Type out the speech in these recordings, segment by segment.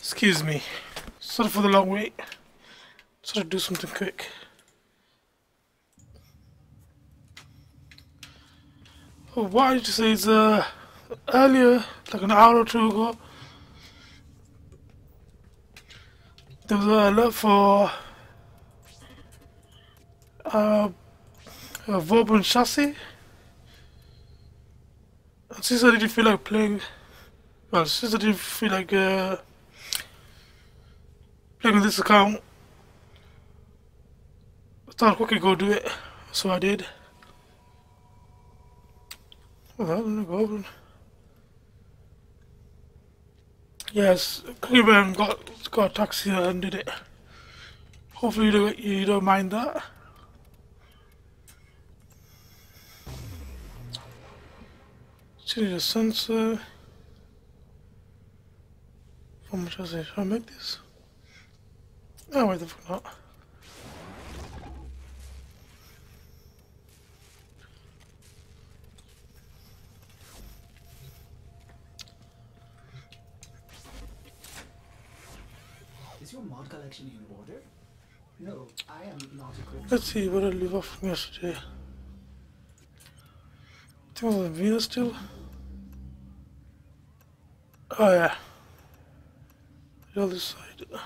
Excuse me. Sorry for the long wait. Try to do something quick. Oh, what I just say is earlier, like an hour or two ago, there was an alert for a Warframe chassis. And since I didn't feel like playing, well, since I didn't feel like playing with this account, I thought I'd quickly go do it. So I did. Well, no problem. Yes, came and got a taxi and did it. Hopefully you don't mind that. Change the sensor. How much I say? Should I make this? Oh, why the fuck not? Is your mod collection in order? No, I am not equipped. Let's see what I leave off from yesterday. I think it was Venus still. Oh yeah. The other side.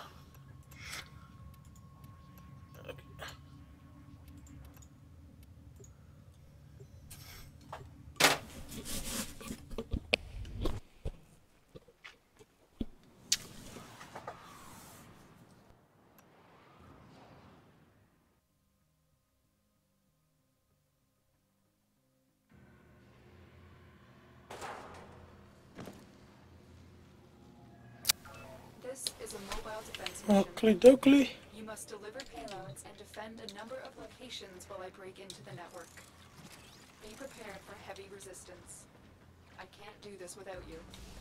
This is a mobile defense mission. Oakley dokley. You must deliver payloads and defend a number of locations while I break into the network. Be prepared for heavy resistance. I can't do this without you.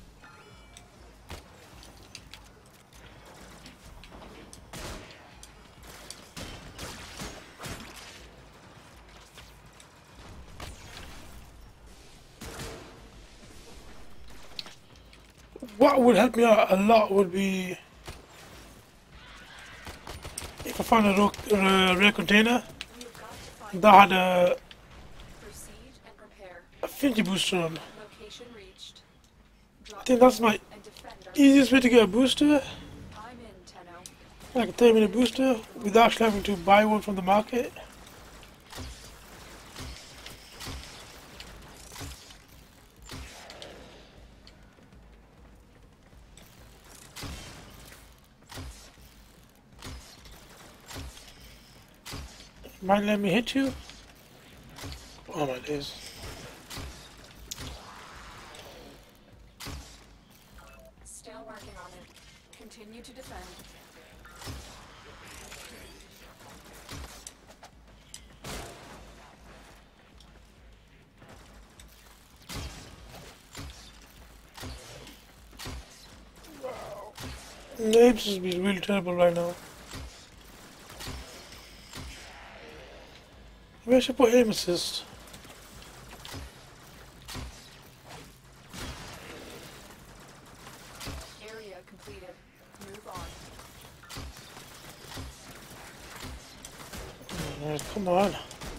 What would help me out a lot would be if I found a rare container You've got to find that had proceed and prepare. a affinity booster on. Location reached. I Drop think that's my and defend our easiest way to get a booster, I'm in, Tenno. like a 30-minute booster, without actually having to buy one from the market. Might let me hit you? Oh my days. Still working on it. Continue to defend. Names is really terrible right now. Maybe I should put aim assist. Area completed. Move on. Alright, come on.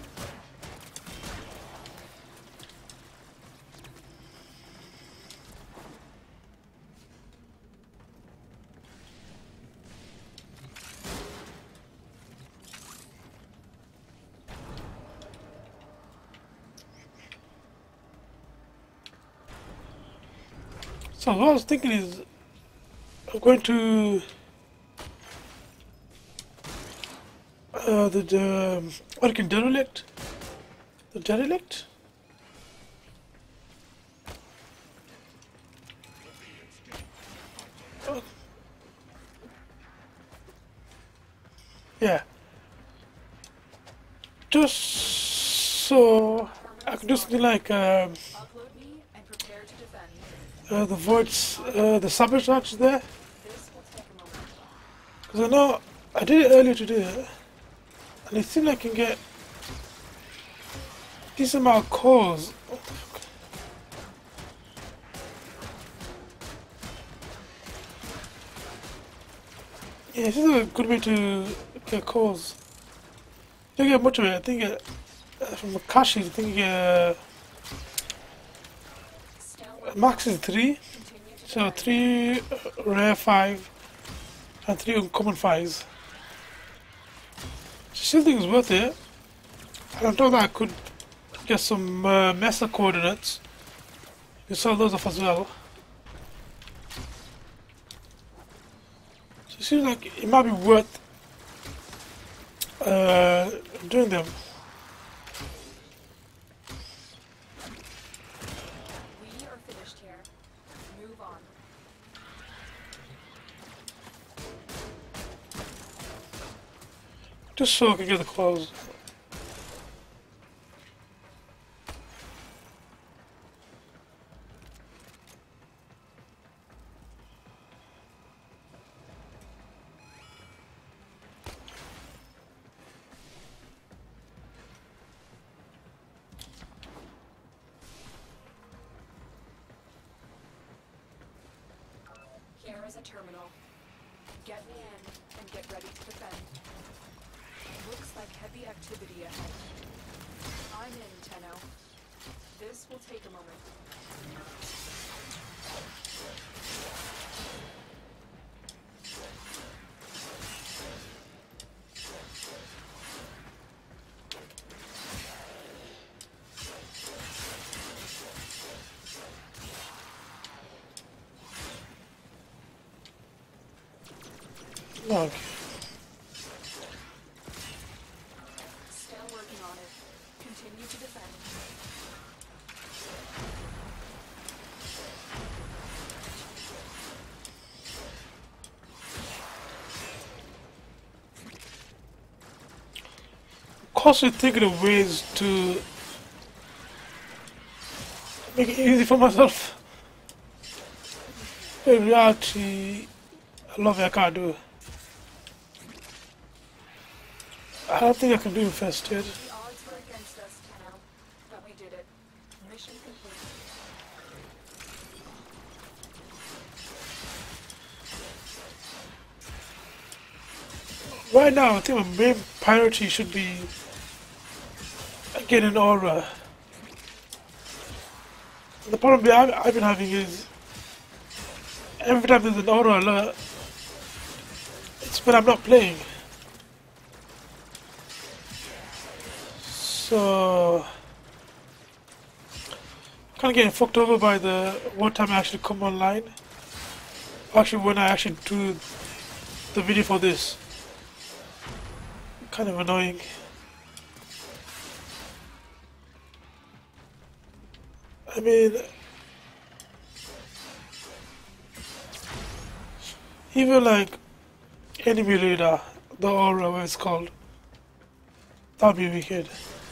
So what I was thinking is I'm going to the American derelict. The derelict? Oh. Yeah. Just so I can do something like Upload me and prepare to defend. the voids, the sabotage there. This will take a moment. Because I know I did it earlier today, and it seemed like I can get decent amount of cores. Yeah, this is a good way to get calls. You don't get much of it. I think from Makashi, I think max is 3. So 3 rare 5 and 3 uncommon 5s. Still think it's worth it. And I thought that I could get some mesa coordinates. You sell those off as well. So it seems like it might be worth doing them. We are finished here. Move on. Just so I can get the clothes. Here is a terminal. Get me in and get ready to defend. Looks like heavy activity ahead. I'm in, Tenno. This will take a moment. Okay. Still working on it. Continue to defend. Constantly thinking of ways to make it easy for myself. In reality, I love it, I can't do it. I don't think I can do infested. The odds were against us, Tenno, but we did it. Mission complete. Right now, I think my main priority should be getting an aura. The problem I've been having is every time there's an aura alert, it's when I'm not playing. So kind of getting fucked over by the what time I actually come online. Actually, when I actually do the video for this, kind of annoying. I mean, even like enemy radar, the aura, what it's called, that'd be wicked.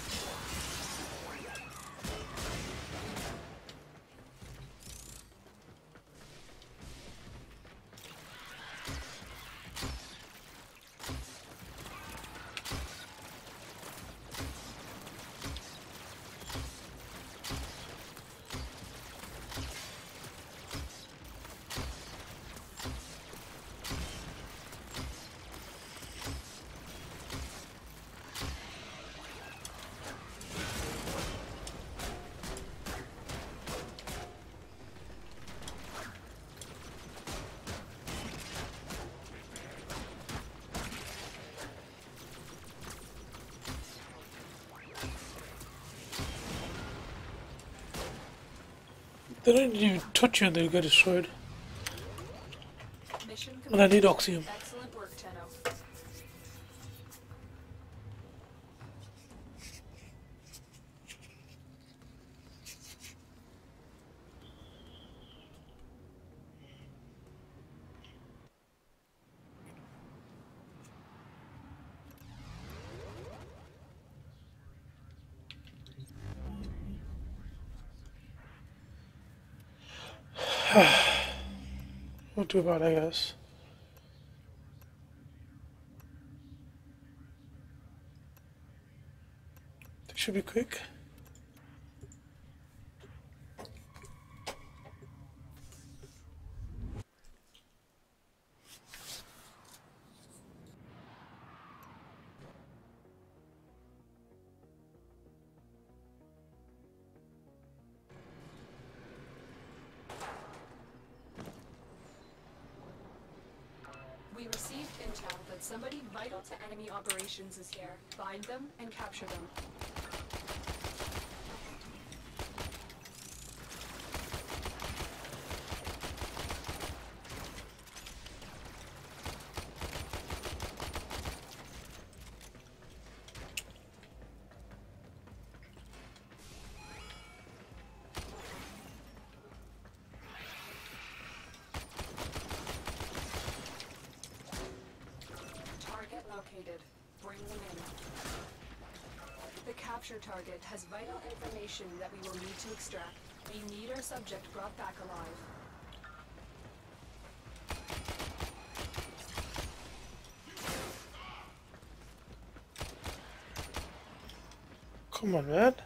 They don't even touch you and they get destroyed. Mission And I need complete. oxygen. Excellent work, Tenno. Not too bad, I guess. It should be quick. that somebody vital to enemy operations is here. Find them and capture them. Located. Bring them in. The capture target has vital information that we will need to extract. We need our subject brought back alive. Come on, man.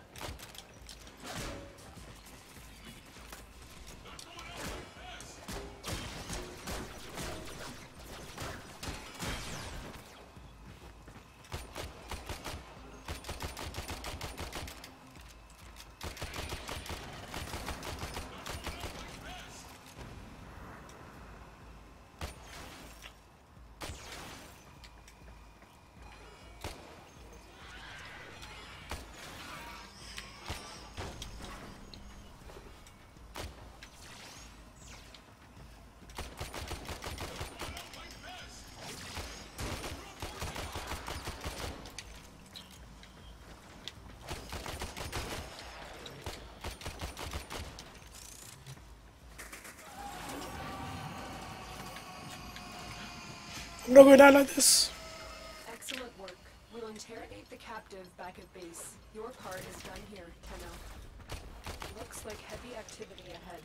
I'm not going down like this. Excellent work. We'll interrogate the captive back at base. Your part is done here, Tenno. Looks like heavy activity ahead.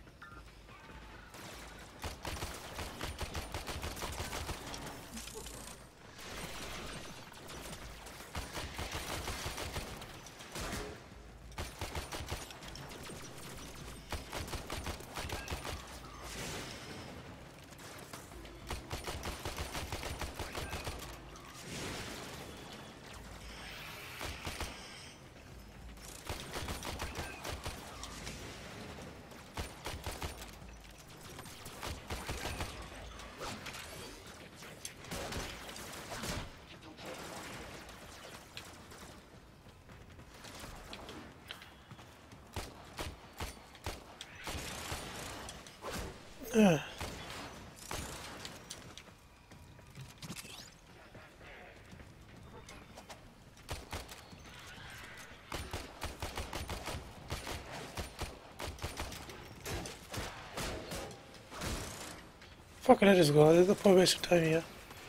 Fucking let us go. There's no point wasting time here.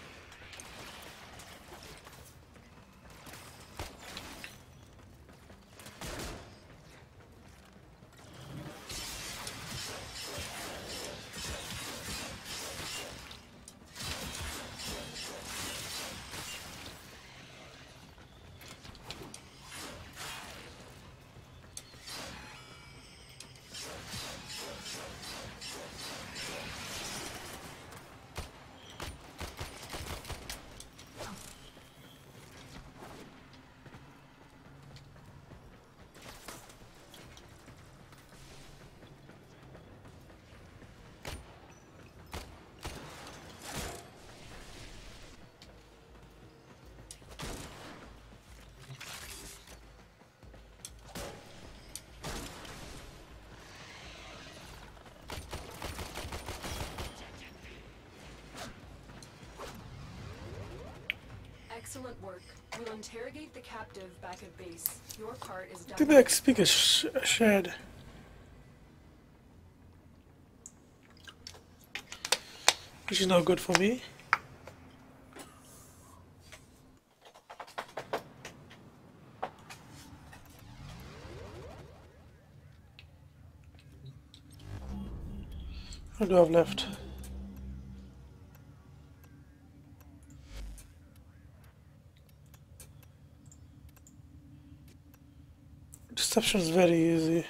Excellent work. We'll interrogate the captive back at base. Your part is done. The back speaker shared. Which is not good for me. What do I have left? Deception is very easy.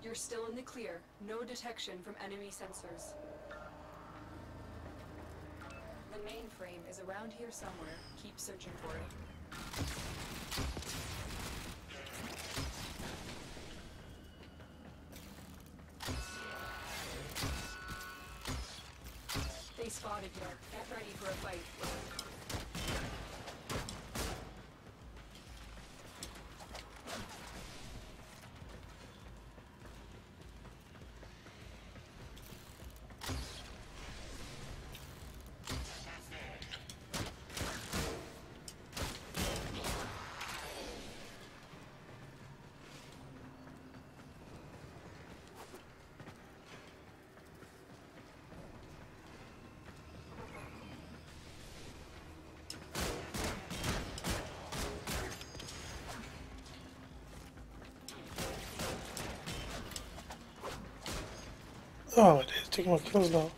You're still in the clear. No detection from enemy sensors. The mainframe is around here somewhere. Keep searching for it. They spotted you. Get ready for a fight. Oh, it is taking my kills now.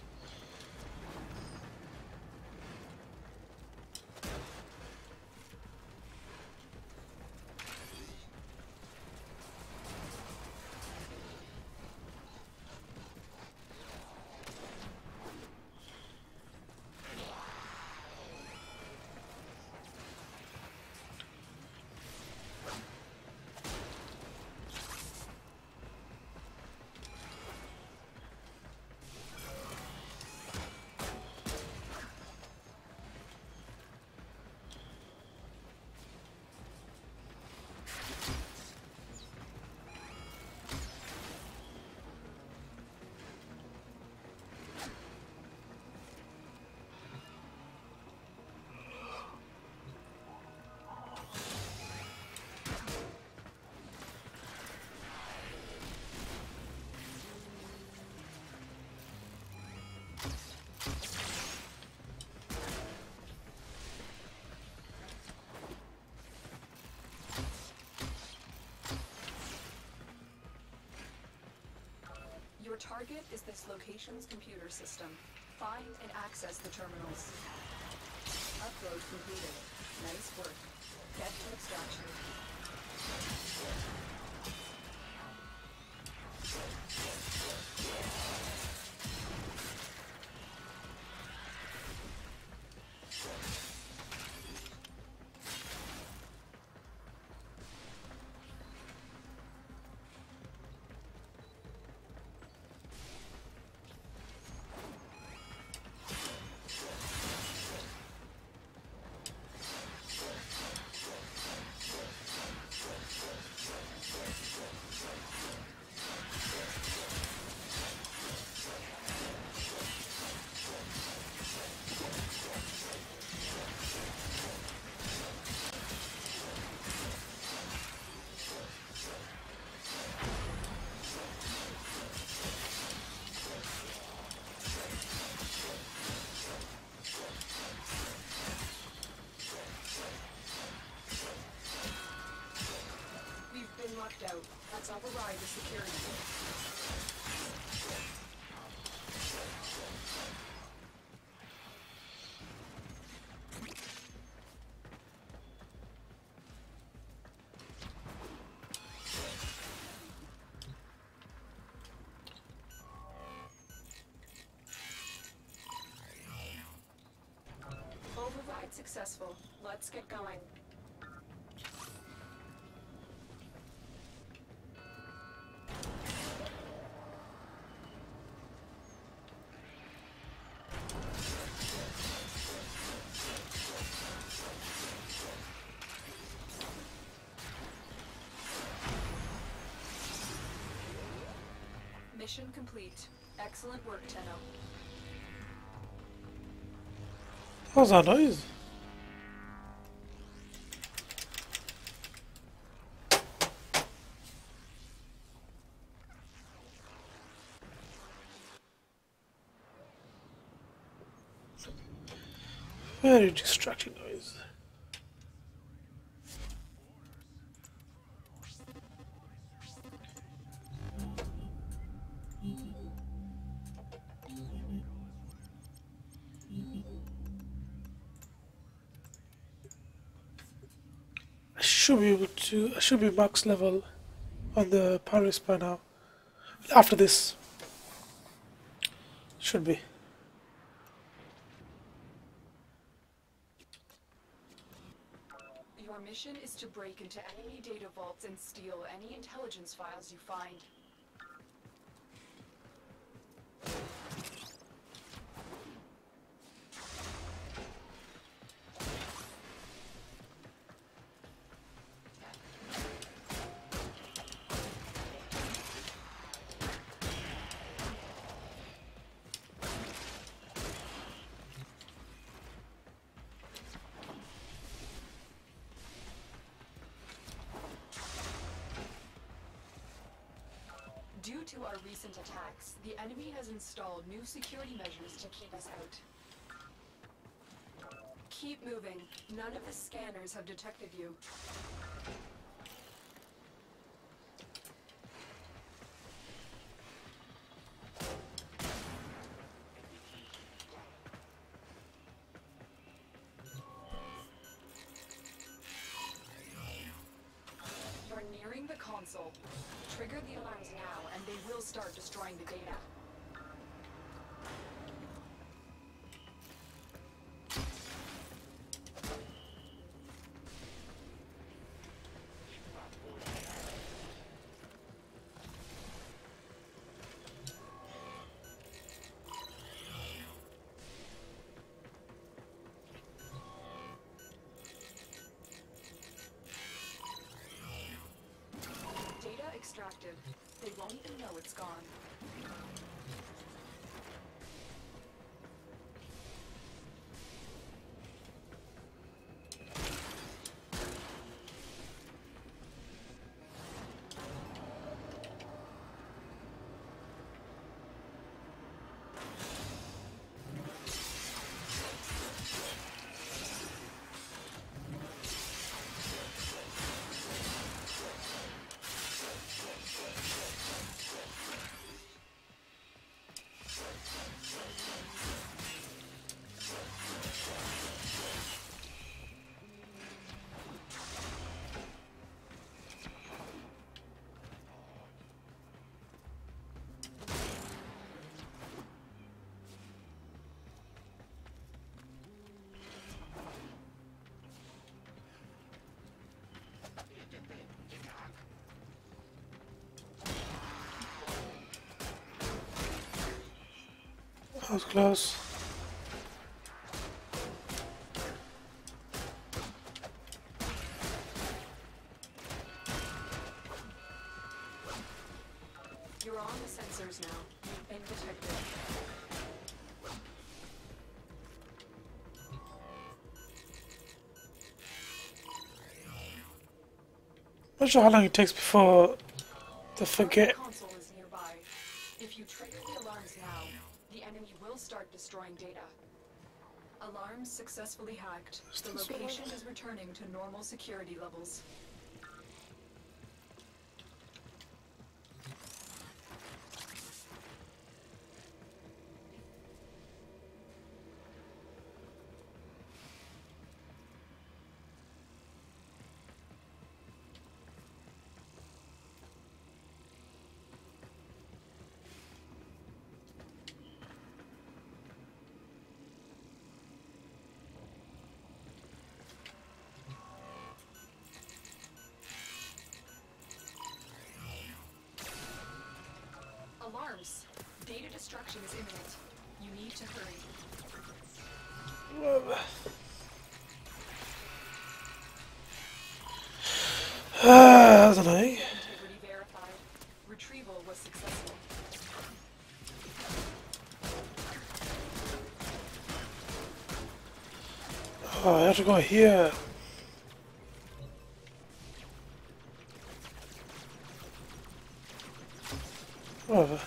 Your target is this location's computer system. Find and access the terminals. Upload completed. Nice work. Get to extraction. Out. Let's override the security. Override successful. Let's get going. Mission complete. Excellent work, Tenno. What was that noise? Very distracting noise. I should be max level on the Paris by now. after this. Should be. Your mission is to break into enemy data vaults and steal any intelligence files you find. Due to our recent attacks, the enemy has installed new security measures to keep us out. Keep moving. None of the scanners have detected you. You're nearing the console. Trigger the alarms now, and they will start destroying the data. Data extracted. They won't even know it's gone. That was close. You're on the sensors now. You've been detected. Not sure how long it takes before they forget. The console is nearby. If you trigger the alarms now, the enemy will start destroying data. Alarms successfully hacked. The location is returning to normal security levels. Alarms. Data destruction is imminent. You need to hurry. That's annoying. Integrity verified. Retrieval was successful. Oh, I have to go here. Whatever.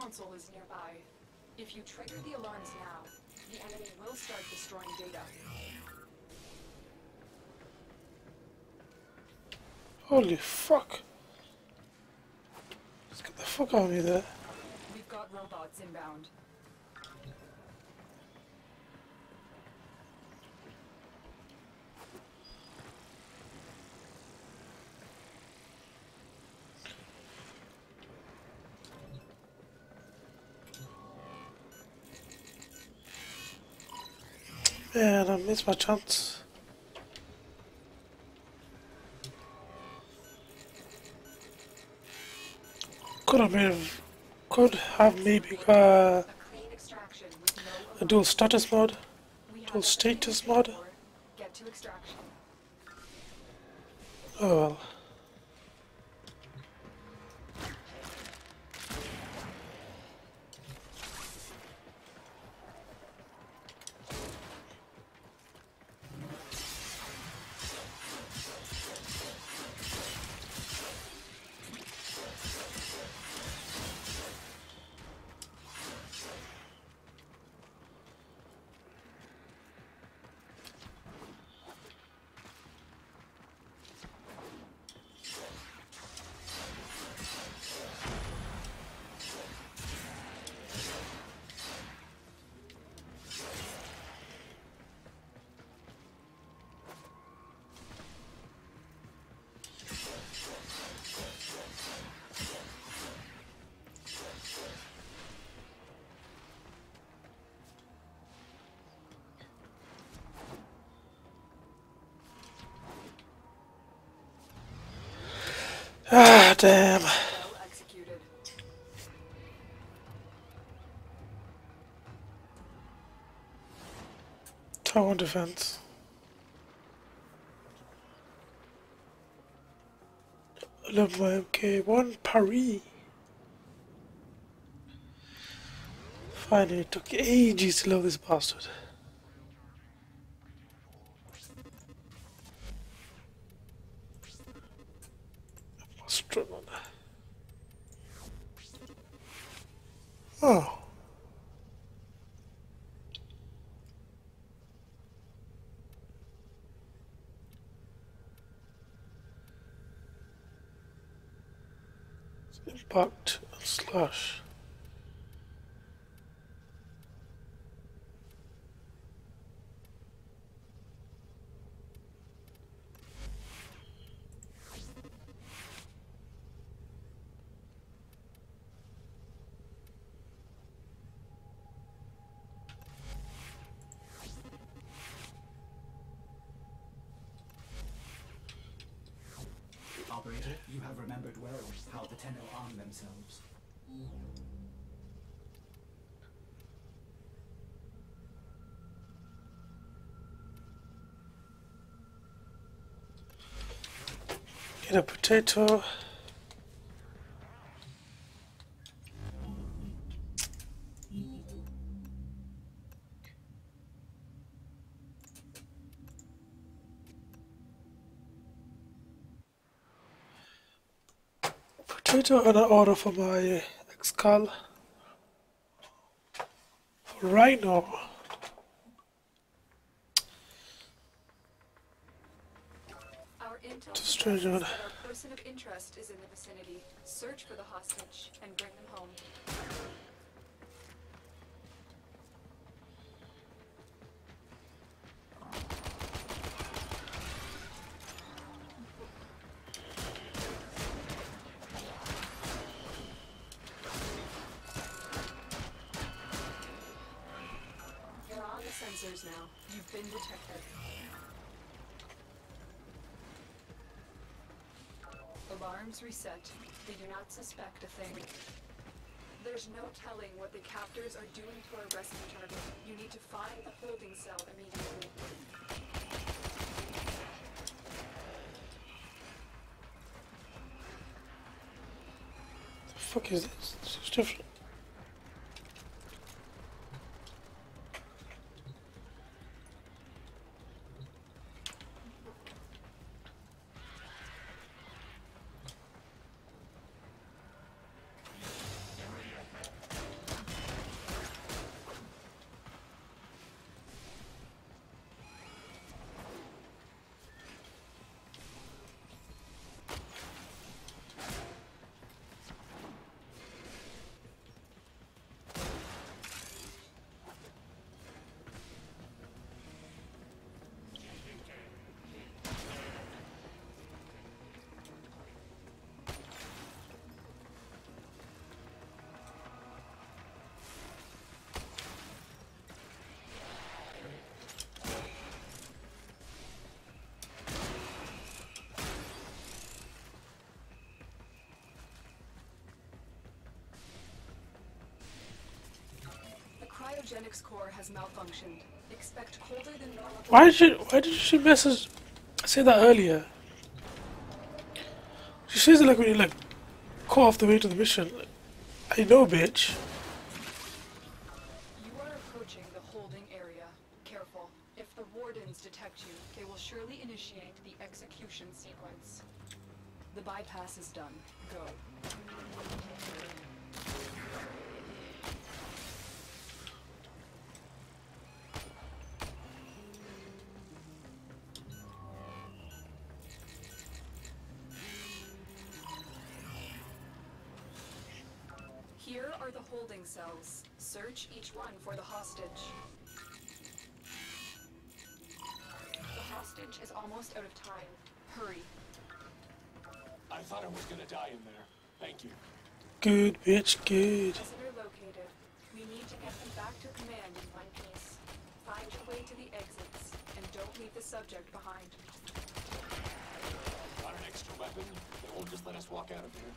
console is nearby. If you trigger the alarms now, the enemy will start destroying data. Holy fuck. Let's get the fuck out of me there. We've got robots inbound. Man, I missed my chance. Could have maybe A clean extraction with no a dual status mod, We have dual everything status we mod. paid for. Get to extraction. Oh well. Ah, damn. Well executed. Tower defense. I love my MK1 Paris. Finally, it took ages to load this bastard. Struggled. Oh. Impact and slash. Operator, you have remembered well how the Tenno arm themselves. Get a potato. Potato and an order for my Excal. For Rhino. Our intel It's a strange suggests one. that our person of interest is in the vicinity. Search for the hostage and bring them home. You're on the sensors now. You've been detected. Alarms reset. They do not suspect a thing. There's no telling what the captors are doing to our rescue target. You need to find the holding cell immediately. The fuck is this? This is different. cryogenics core has malfunctioned. Expect colder than normal. Why did she message say that earlier? She says it like when you like call off the way to the mission. Like, I know, bitch. You are approaching the holding area. Careful. If the wardens detect you, they will surely initiate the execution sequence. The bypass is done. Go. Here are the holding cells. Search each one for the hostage. The hostage is almost out of time. Hurry. I thought I was gonna die in there. Thank you. Good, bitch, good. Prisoner located. We need to get them back to command in one piece. Find your way to the exits, and don't leave the subject behind. Got an extra weapon? They won't just let us walk out of here.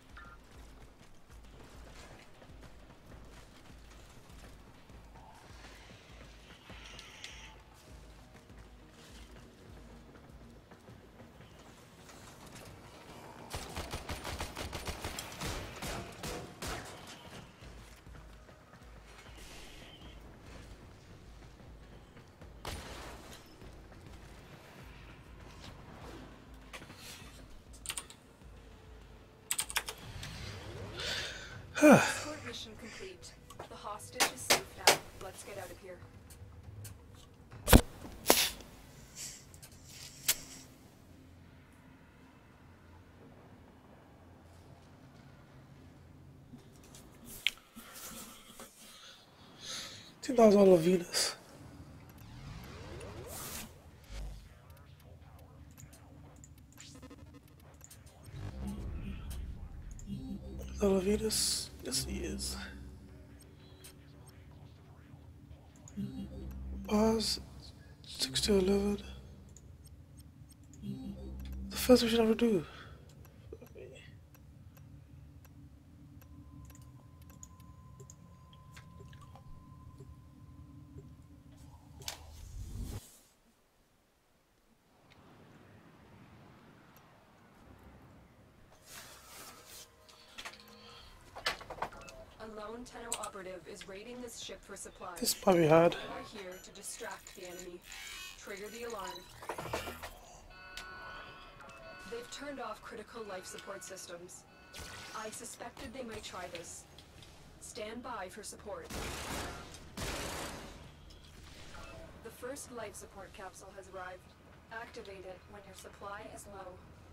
Escort mission complete. The hostage is safe now. Let's get out of here. I think that was all of Venus. All of Venus? Yes, he is. Pause. 6 to 11. The first we should ever do. A lone Tenno operative is raiding this ship for supplies. This might be hard. We are here to distract the enemy. Trigger the alarm. They've turned off critical life support systems. I suspected they might try this. Stand by for support. The first life support capsule has arrived. Activate it when your supply is low.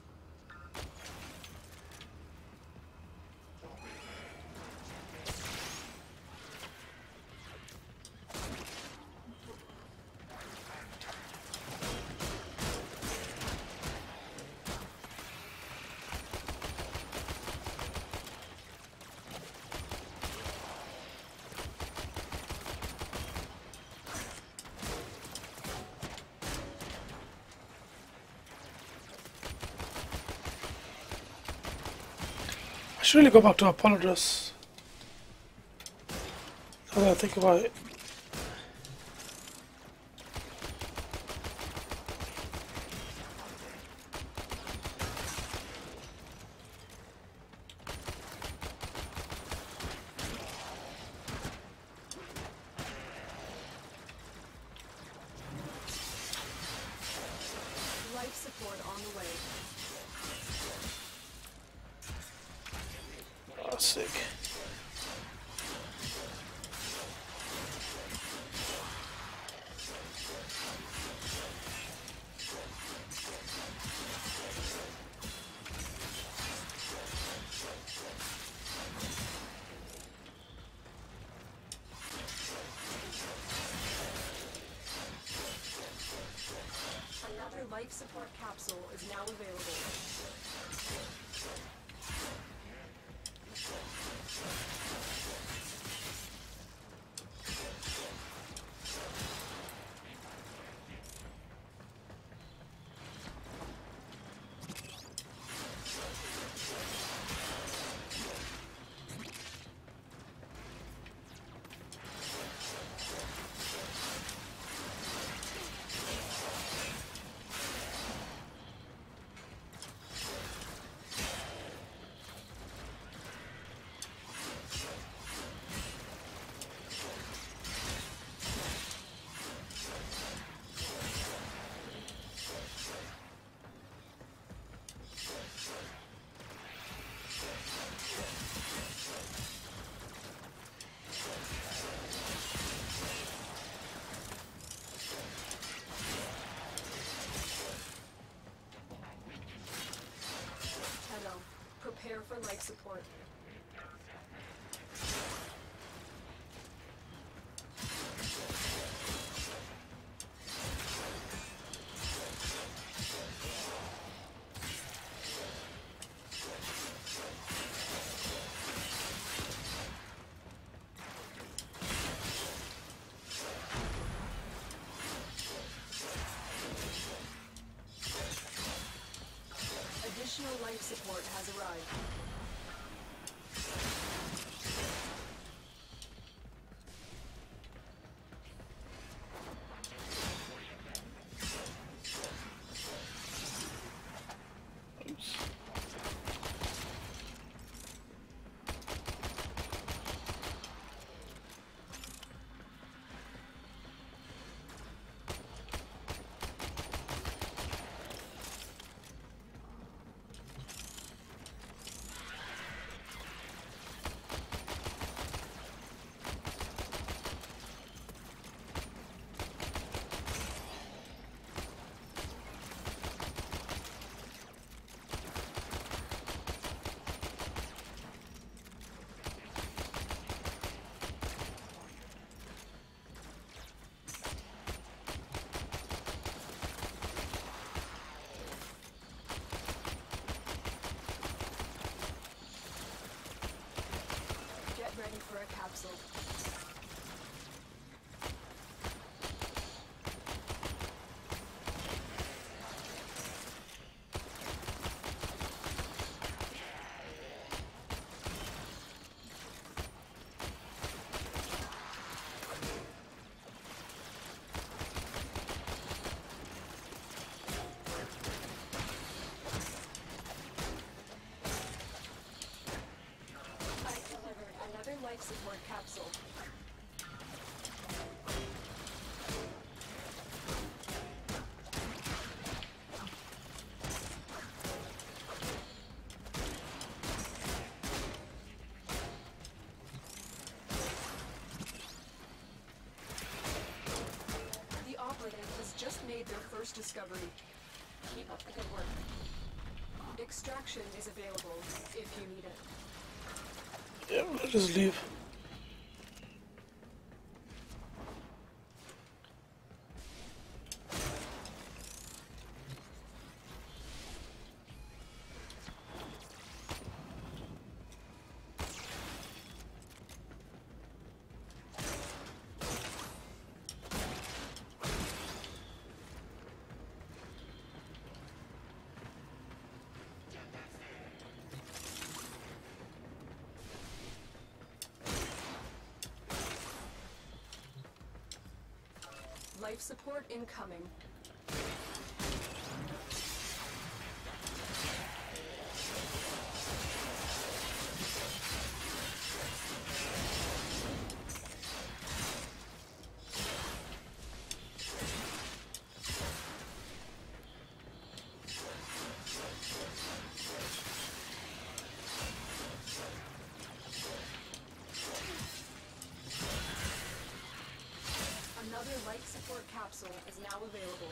I should really go back to apologize. Now that I think about it. Life support on the way. Oh, sick. Another life support capsule is now available. Prepare for life support. Additional life support has arrived. Ready for a capsule. Life support capsule. The operative has just made their first discovery. Keep up the good work. Extraction is available if you need it. Yeah, let's just leave. Life support incoming. Another life support capsule is now available.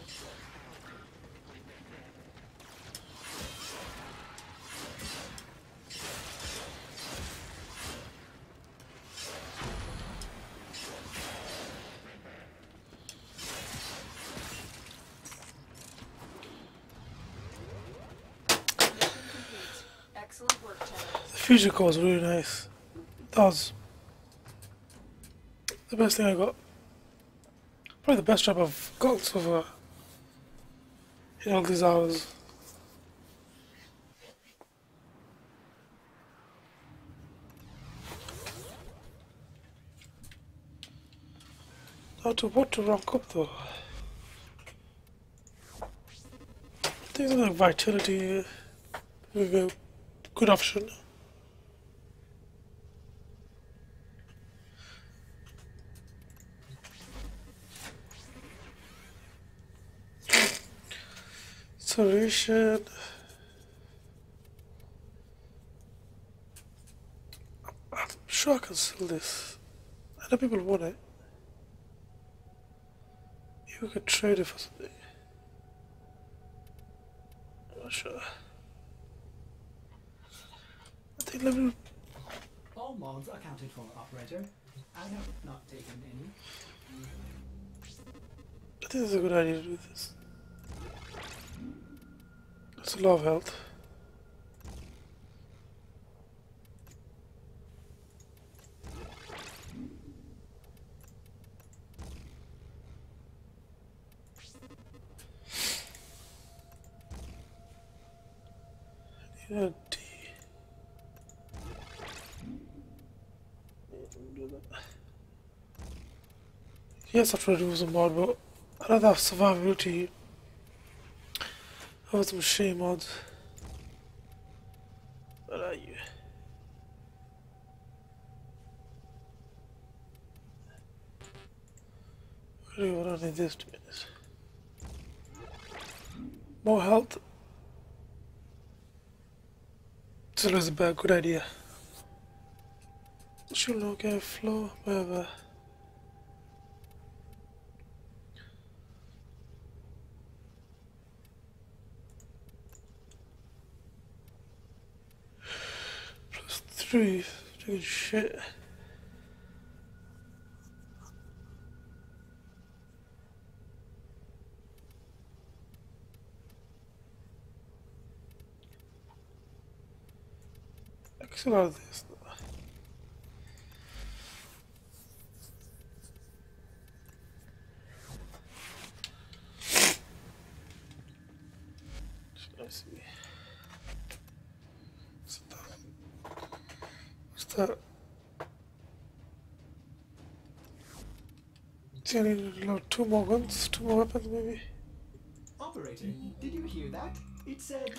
Mission complete. Excellent work, Ted. The future core was really nice. That was the best thing I got. Probably the best job I've got so far in all these hours. Now to what to rank up though? Things like vitality would be a good option. Solution. I'm sure I can sell this. I know people want it. You could trade it for something. I'm not sure. think level. All mods accounted for, operator. I have not taken any. I think it's a good idea to do this. That's a lot of health. Yeah, D. Yes, I tried to do some mod, but I don't have survivability. I have some shame mods. What are you? Really, what I need this to be honest. More health. It's always a bad, good idea. Should not get flow, whatever. +3, doing shit. I can still have this. Let's see. What's that? See, I need to load 2 more guns, 2 more weapons maybe. Operator, did you hear that? It said...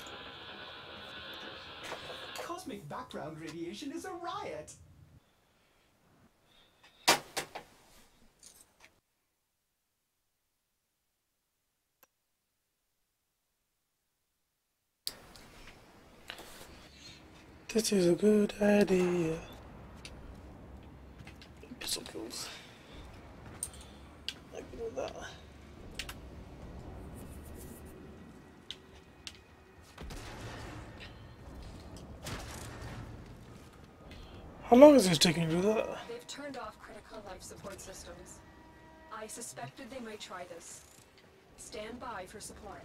Cosmic background radiation is a riot! This is a good idea. Pistol kills. I can do that. How long is this taking to do that? They've turned off critical life support systems. I suspected they might try this. Stand by for support.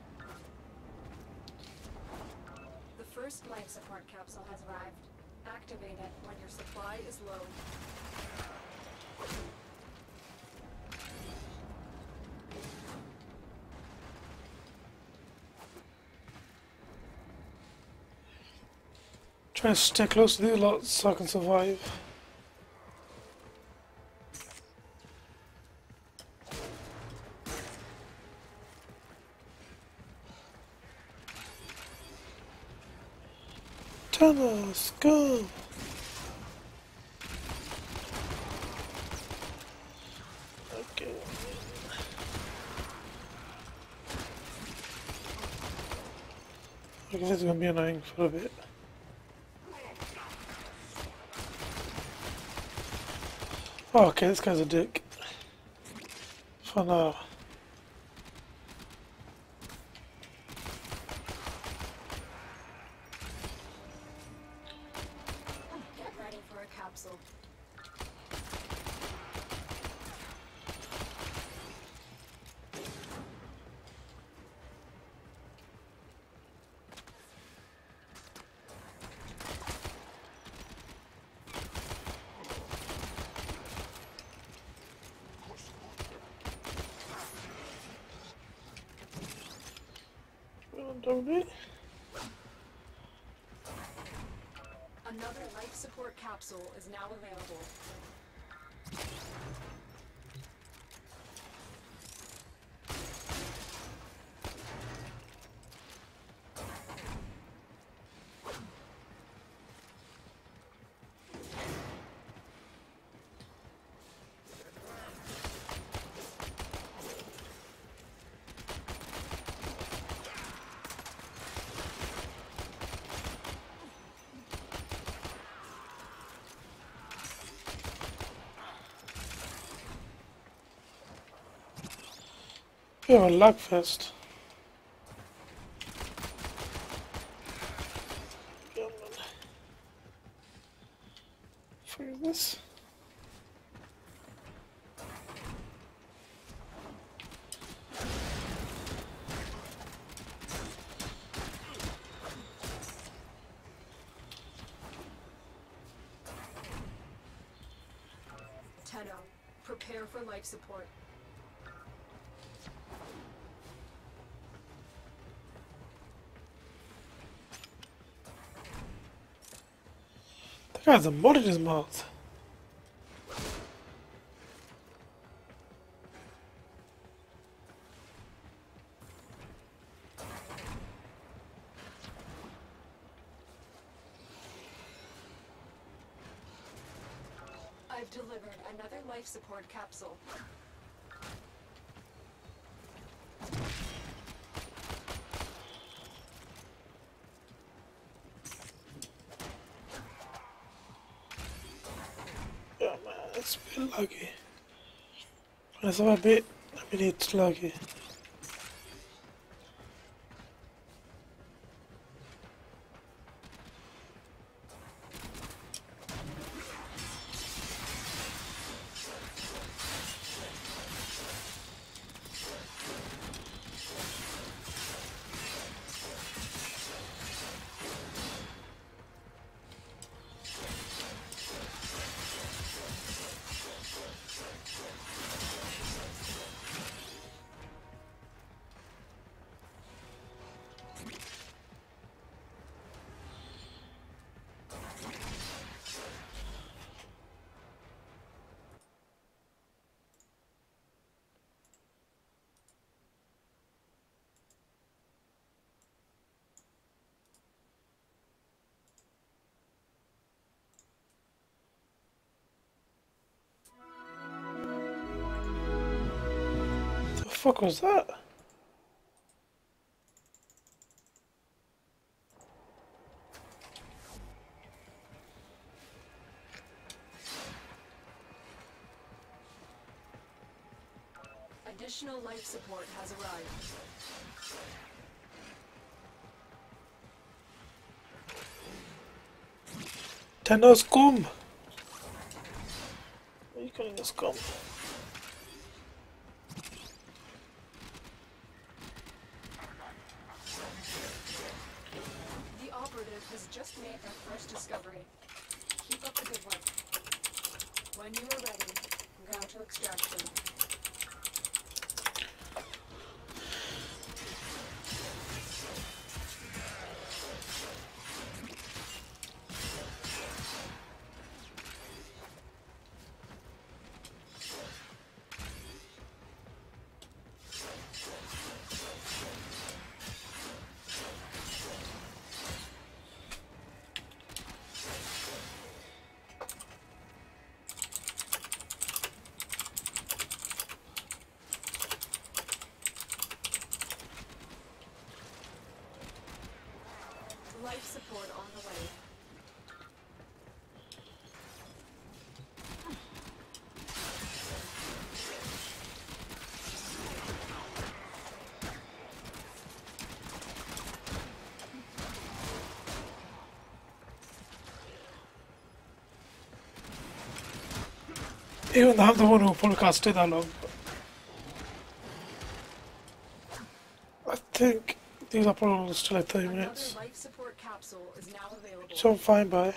The first life support capsule has arrived. Activate it when your supply is low. Try to stay close to these lots so I can survive. Thomas, go! Okay. I guess it's gonna be annoying for a bit. Oh, okay, this guy's a dick. For now. Get ready for a capsule. Don't be. Another life support capsule is now available. Yeah, a lag fest. Is this? Tenno, prepare for life support. That guy's a mud in his mouth. I've delivered another life support capsule. Yeah, man, it's a bit laggy. It's a bit. I mean, it's laggy. The fuck was that? Additional life support has arrived. Tenno scum! What are you calling a scum? The operative has just made their first discovery. Keep up the good work. When you are ready, go to extraction. Life support on the way. Even though I'm the one who probably can't stay that long. I think these are probably still like 30 Another minutes. life support capsule is now available. Which I'm fine by.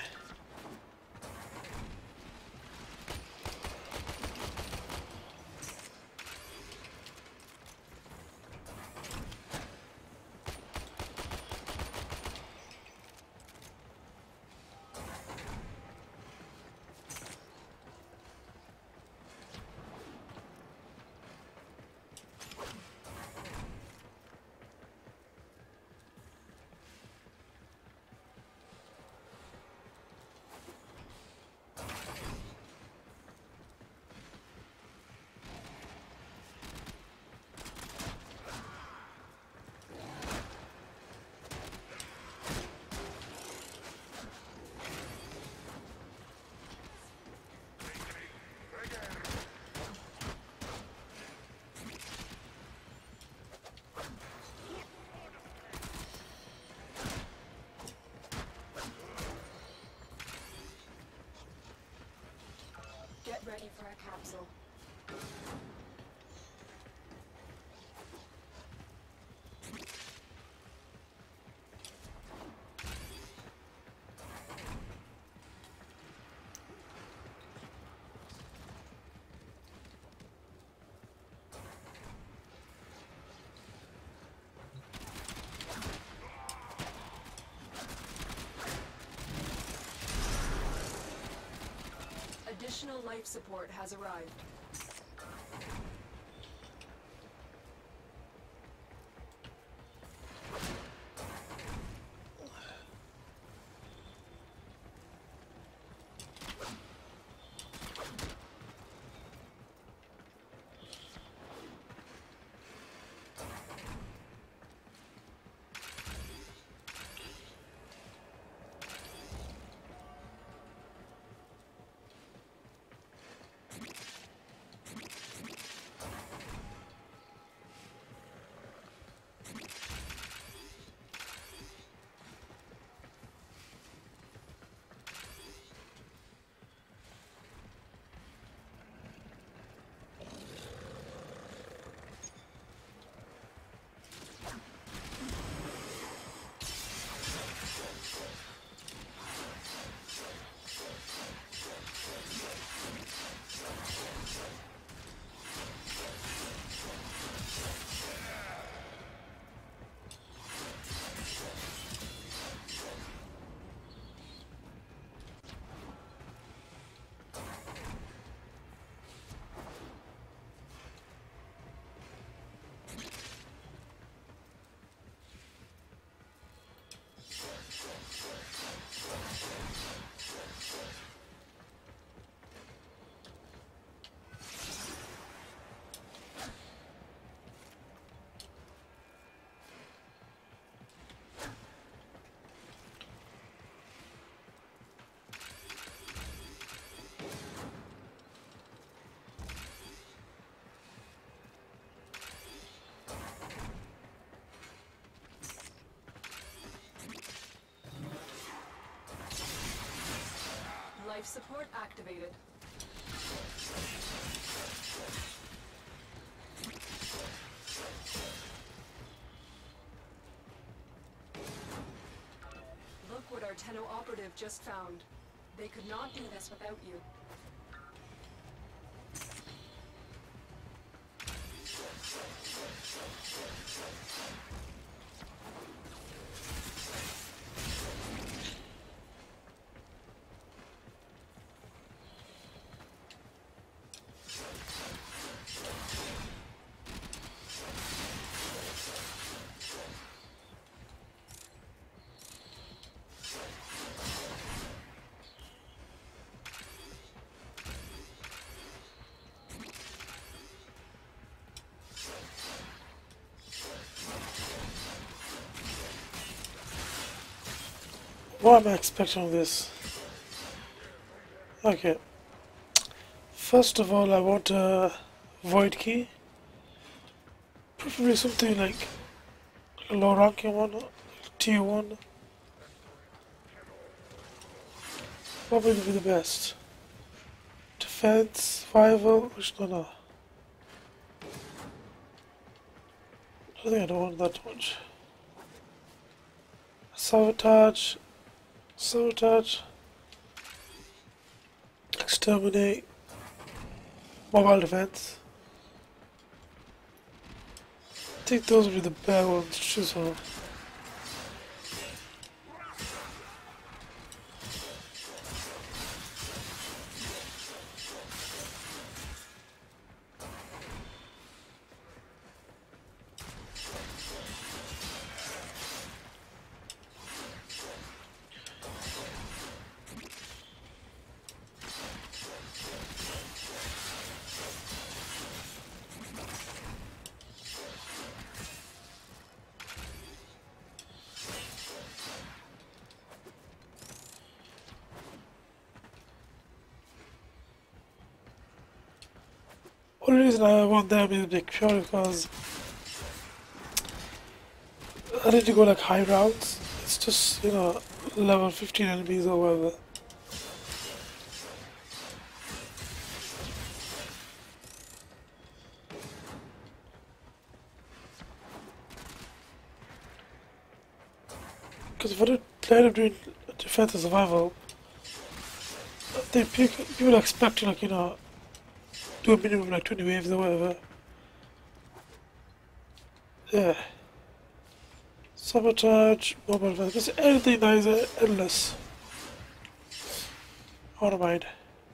ready for a capsule. Additional life support has arrived. Life support activated. Look what our Tenno operative just found. They could not do this without you. What am I expecting of this? Okay. First of all, I want a void key. Preferably something like a low ranking one, tier 1. Probably would be the best. Defense, survival, which no, no. I think I don't want that much. Sabotage. Sabotage, exterminate, mobile defense. I think those would be the better ones to choose from. Only reason I want them is purely because I need to go like high routes. It's just, you know, level 15 enemies or whatever. Because if I don't land up doing defense and survival, I think people expect to, like, you know, do a minimum like 20 waves or whatever. Yeah. Sabotage, mobile defense, just anything that is endless. I don't mind.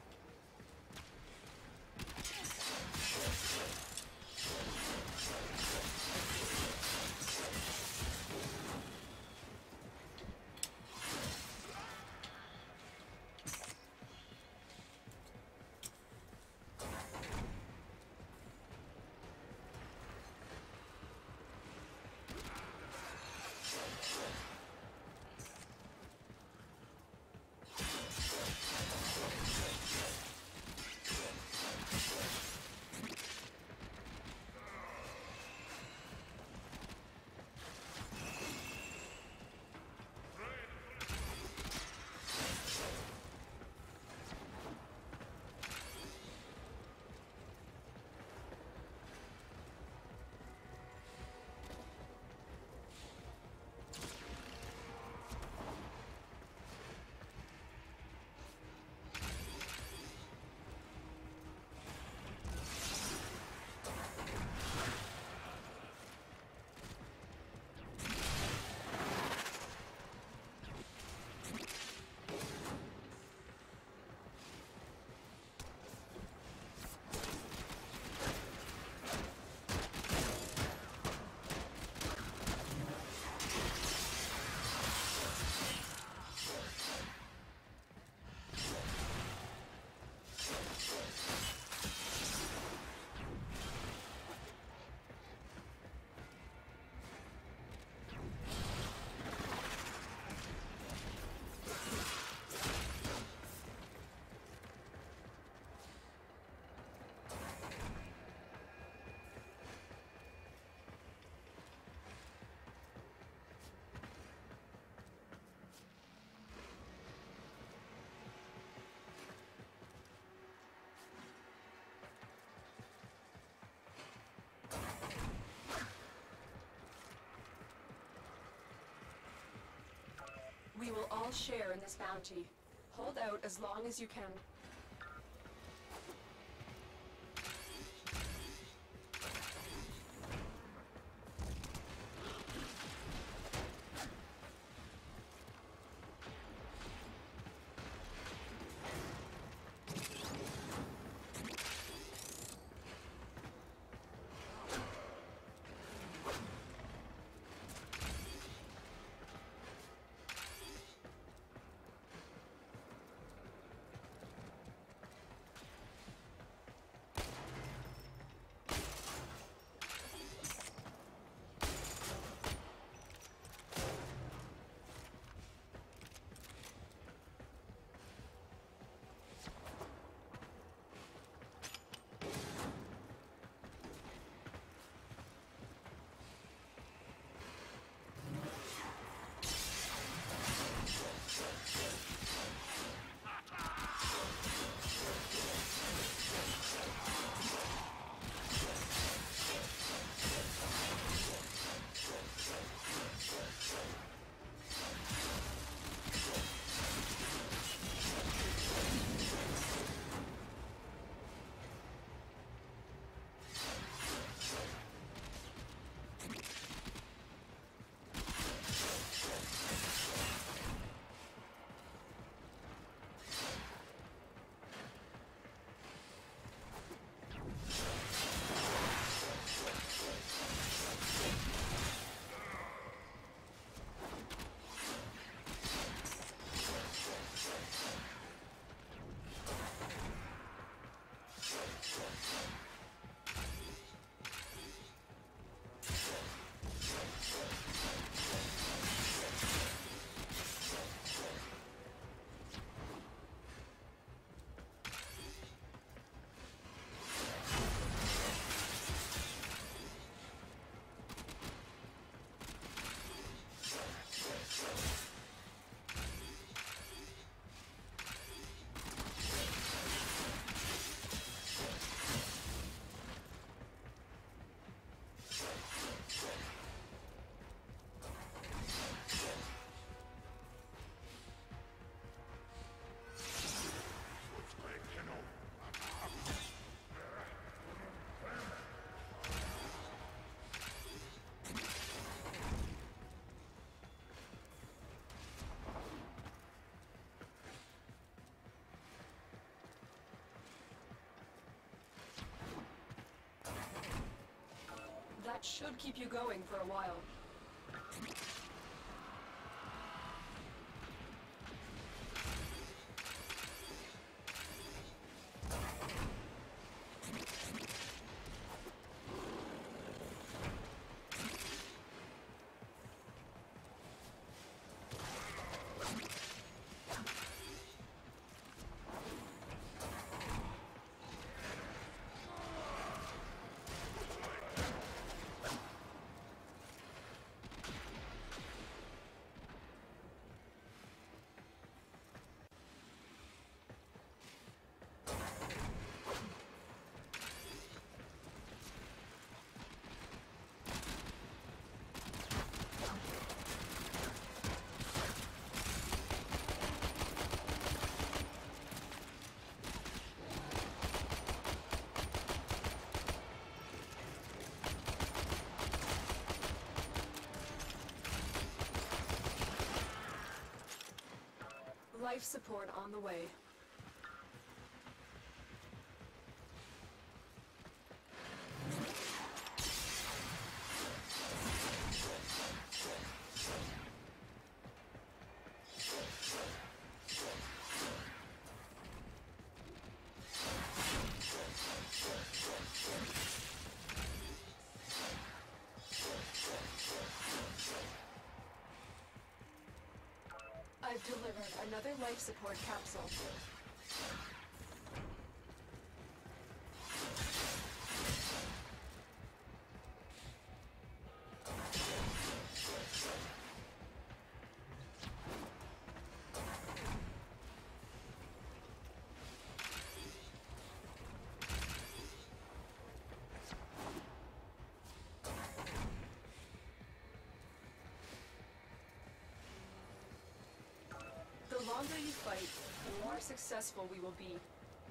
We will all share in this bounty. Hold out as long as you can. That should keep you going for a while. Life support on the way. I've delivered another life support capsule. The longer you fight, the more successful we will be.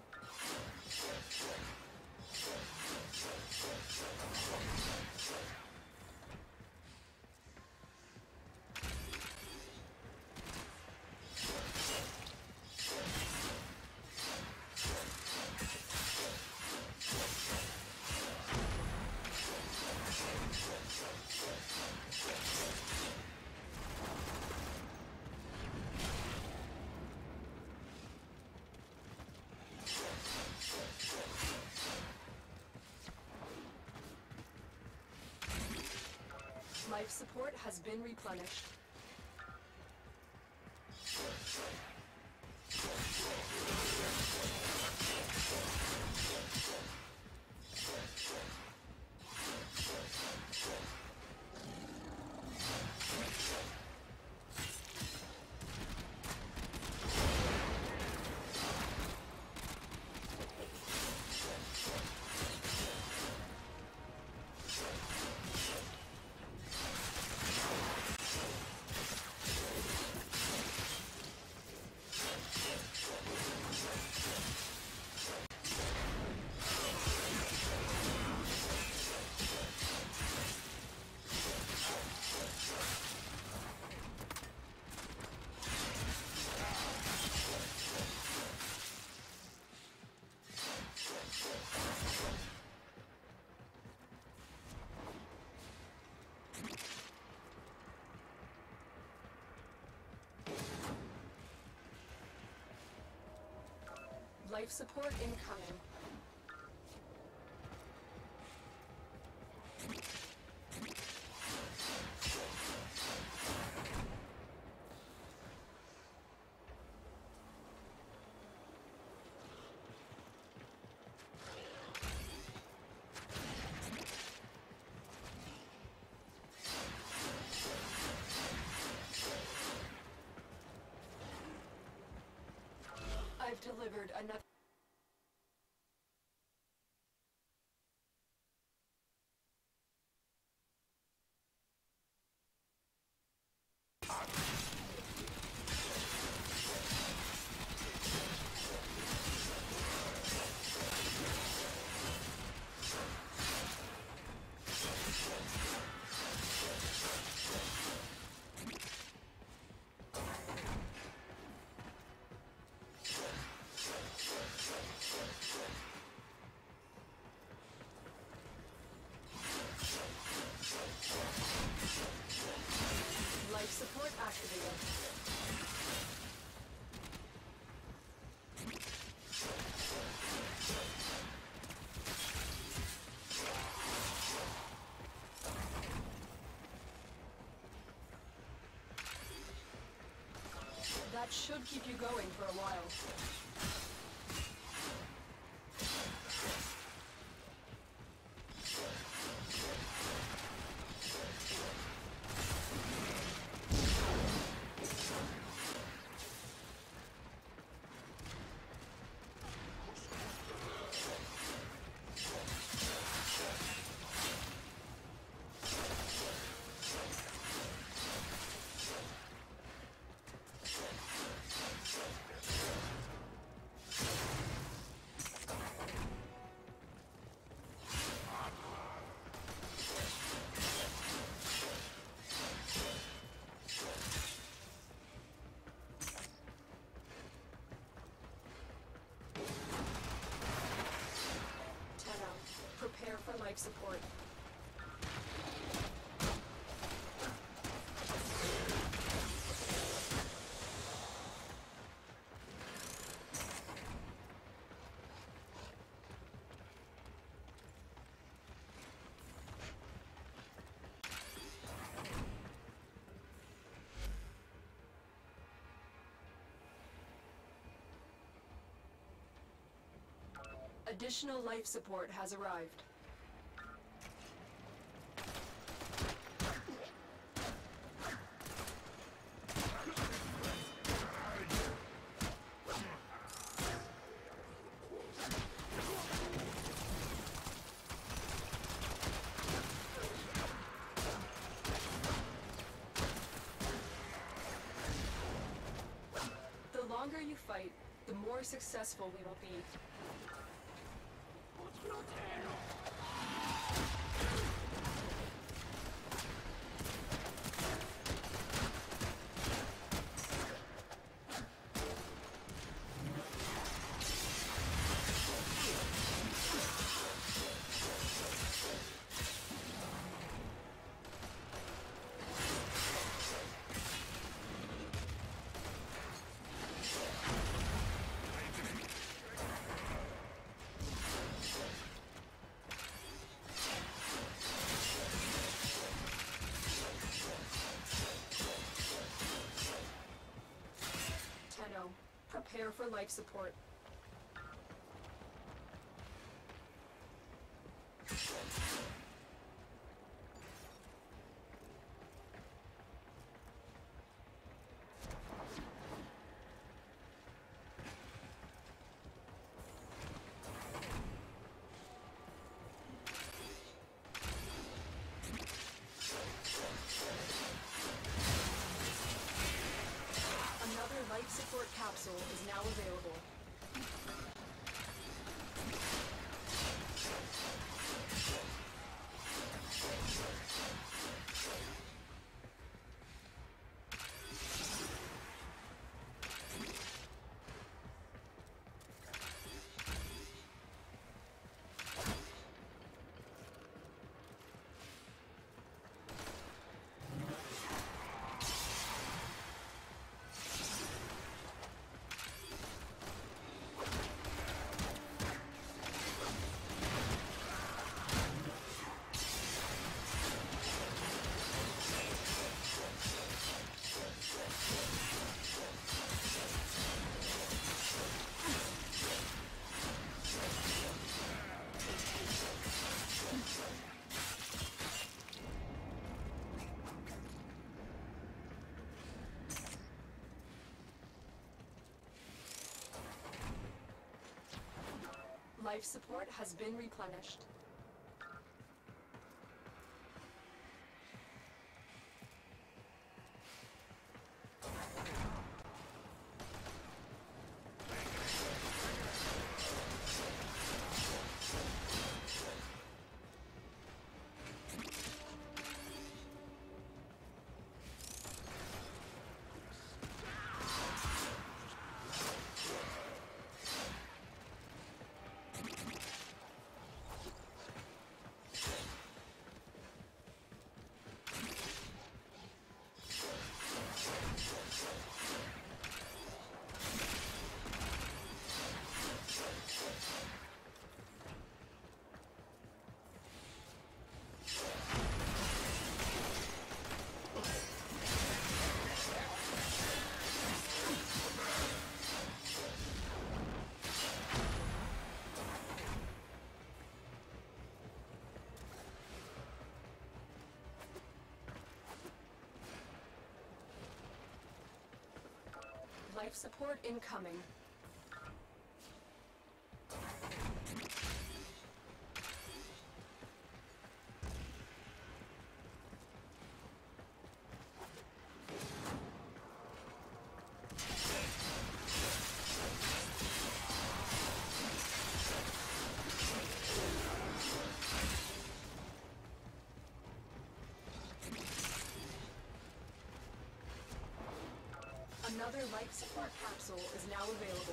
Life support has been replenished. Life support incoming. I've delivered another. That should keep you going for a while. Prepare for life support. Additional life support has arrived. The longer you fight, the more successful we will be. Prepare for life support. Life support capsule is now available. Life support has been replenished. Life support incoming. Another life support capsule is now available.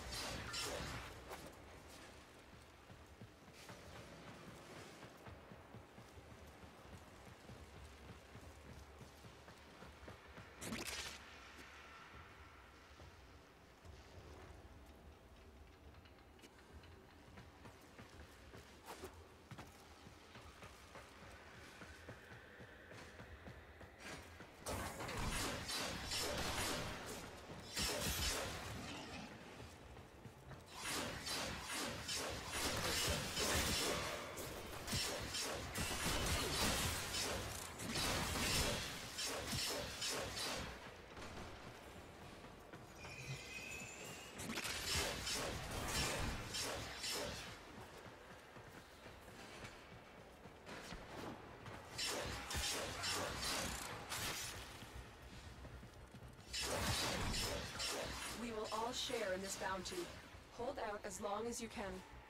We will all share in this bounty. Hold out as long as you can.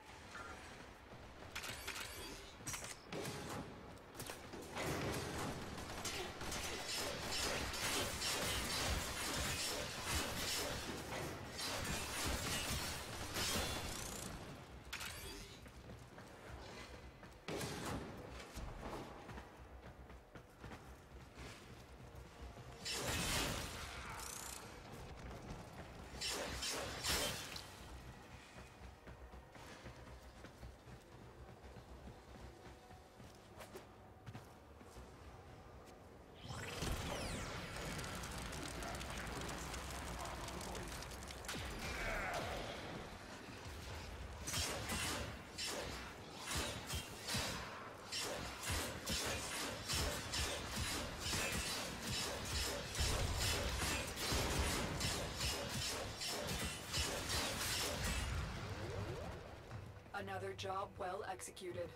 Another job well executed.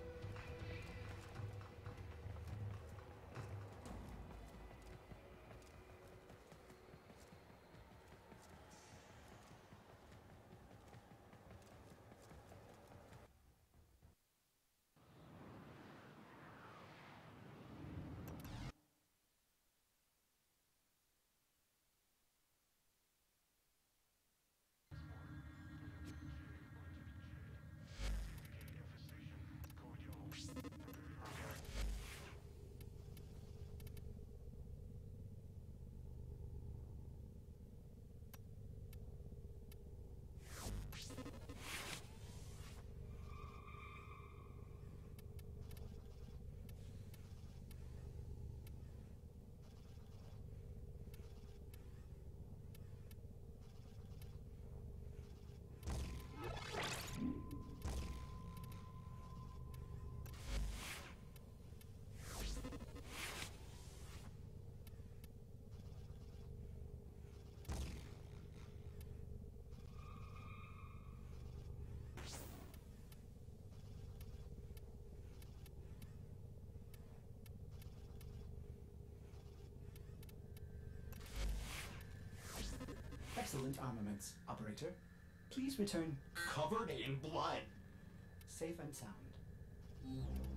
Excellent armaments, operator. Please return Covered in blood. safe and sound.